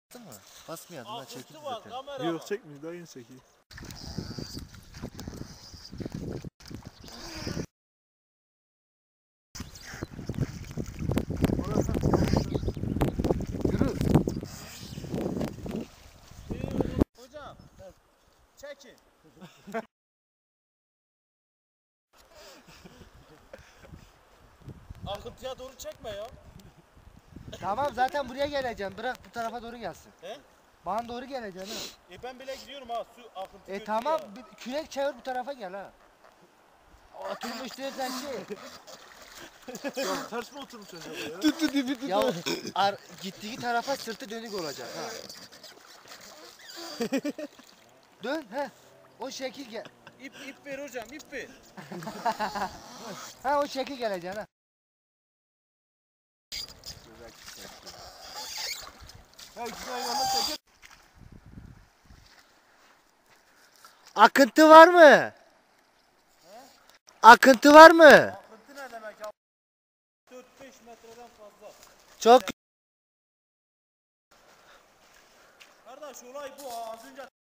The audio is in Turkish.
Mı? Basmıyor adına çekildi var, zaten. kamera Yok var. çekmiyor, daha yeni çekiyor. Yürü. Hocam, çekin. Akıntıya doğru çekme ya. Tamam zaten buraya geleceğim. Bırak bu tarafa doğru gelsin. He? Bana doğru geleceksin ha. Ben bile gidiyorum ha, su akıntı götürüyor Tamam ya. kürek çevir bu tarafa gel ha. Oturmuş diyorsan şey. Ya ters mi oturmuş acaba ya? Ya gittiği tarafa sırtı dönük olacak ha. Dön he. O şekil gel. İp ver hocam, ip ver. Ha o şekil geleceksin ha. Ha ikisini aynı anda çeker. Akıntı var mı? Akıntı var mı? Akıntı ne demek ya? 4-5 metreden fazla. Çok Kardeş olay bu ha, az önce